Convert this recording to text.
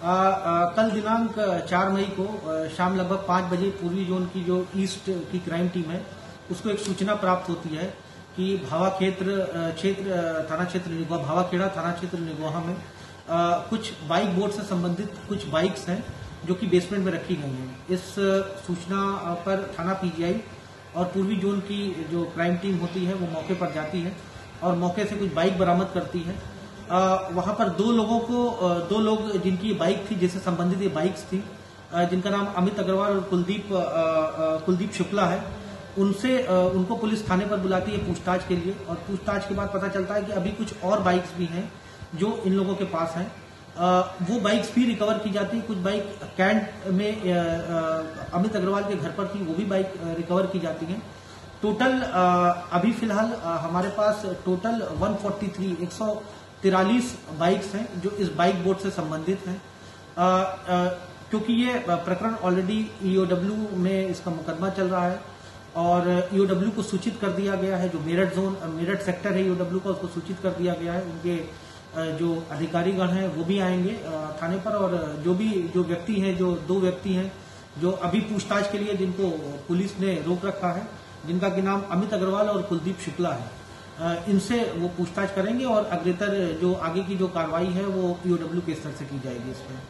कल दिनांक 4 मई को शाम लगभग 5 बजे पूर्वी जोन की जो ईस्ट की क्राइम टीम है उसको एक सूचना प्राप्त होती है कि भावाखेड़ा थाना क्षेत्र निगोहा में कुछ बाइक बोर्ड से संबंधित कुछ बाइक्स हैं जो कि बेसमेंट में रखी गई हैं। इस सूचना पर थाना पीजीआई और पूर्वी जोन की जो क्राइम टीम होती है वो मौके पर जाती है और मौके से कुछ बाइक बरामद करती है। वहां पर दो लोग जिनकी बाइक थी, जिससे संबंधित ये बाइक्स थी, जिनका नाम अमित अग्रवाल और कुलदीप शुक्ला है, उनको पुलिस थाने पर बुलाती है पूछताछ के लिए। और पूछताछ के बाद पता चलता है कि अभी कुछ और बाइक्स भी हैं जो इन लोगों के पास हैं। वो बाइक्स भी रिकवर की जाती है। कुछ बाइक कैंट में अमित अग्रवाल के घर पर थी, वो भी बाइक रिकवर की जाती है। टोटल अभी फिलहाल हमारे पास टोटल 143 बाइक्स हैं जो इस बाइक बोर्ड से संबंधित हैं। क्योंकि ये प्रकरण ऑलरेडी ईओडब्ल्यू में इसका मुकदमा चल रहा है और ईओडब्ल्यू को सूचित कर दिया गया है। जो मेरठ सेक्टर है ईओडब्ल्यू का, उसको सूचित कर दिया गया है। उनके जो अधिकारीगण हैं वो भी आएंगे थाने पर, और जो व्यक्ति हैं, जो 2 व्यक्ति हैं जो अभी पूछताछ के लिए जिनको पुलिस ने रोक रखा है, जिनका कि नाम अमित अग्रवाल और कुलदीप शुक्ला है, इनसे वो पूछताछ करेंगे और अग्रेतर जो आगे की जो कार्रवाई है वो ईओडब्ल्यू के स्तर से की जाएगी इसमें।